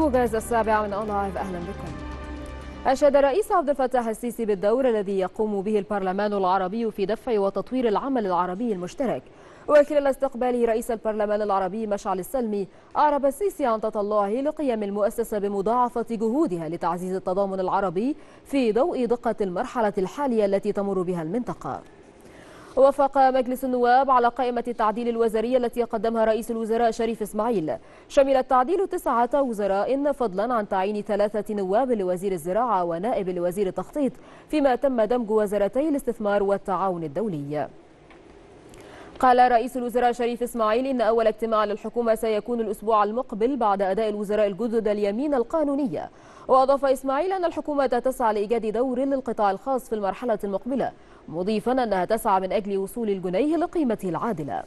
موجز السابعة من أونلايف، أهلا بكم. أشاد الرئيس عبد الفتاح السيسي بالدور الذي يقوم به البرلمان العربي في دفع وتطوير العمل العربي المشترك. وخلال استقباله رئيس البرلمان العربي مشعل السلمي، أعرب السيسي عن تطلعه لقيام المؤسسة بمضاعفة جهودها لتعزيز التضامن العربي في ضوء دقة المرحلة الحالية التي تمر بها المنطقة. وافق مجلس النواب على قائمة التعديل الوزارية التي قدمها رئيس الوزراء شريف إسماعيل. شمل التعديل 9 وزراء فضلا عن تعيين 3 نواب لوزير الزراعة ونائب لوزير التخطيط، فيما تم دمج وزارتي الاستثمار والتعاون الدولي. قال رئيس الوزراء شريف إسماعيل إن أول اجتماع للحكومة سيكون الأسبوع المقبل بعد أداء الوزراء الجدد اليمين القانونية. وأضاف إسماعيل أن الحكومة تسعى لإيجاد دور للقطاع الخاص في المرحلة المقبلة، مضيفا أنها تسعى من أجل وصول الجنيه لقيمته العادلة.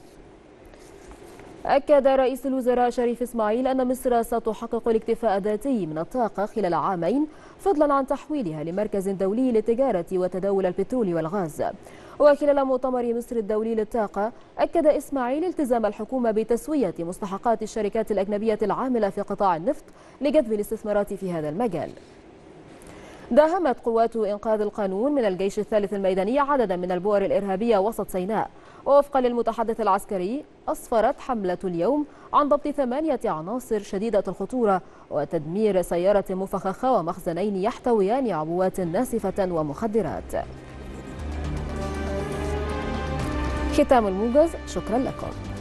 أكد رئيس الوزراء شريف إسماعيل أن مصر ستحقق الاكتفاء الذاتي من الطاقة خلال عامين، فضلا عن تحويلها لمركز دولي للتجارة وتداول البترول والغاز. وخلال مؤتمر مصر الدولي للطاقة، أكد إسماعيل التزام الحكومة بتسوية مستحقات الشركات الأجنبية العاملة في قطاع النفط لجذب الاستثمارات في هذا المجال. داهمت قوات إنقاذ القانون من الجيش الثالث الميداني عددا من البؤر الإرهابية وسط سيناء. ووفقا للمتحدث العسكري، أسفرت حملة اليوم عن ضبط 8 عناصر شديدة الخطورة وتدمير سيارة مفخخة ومخزنين يحتويان عبوات ناسفة ومخدرات. ختام الموجز، شكرا لكم.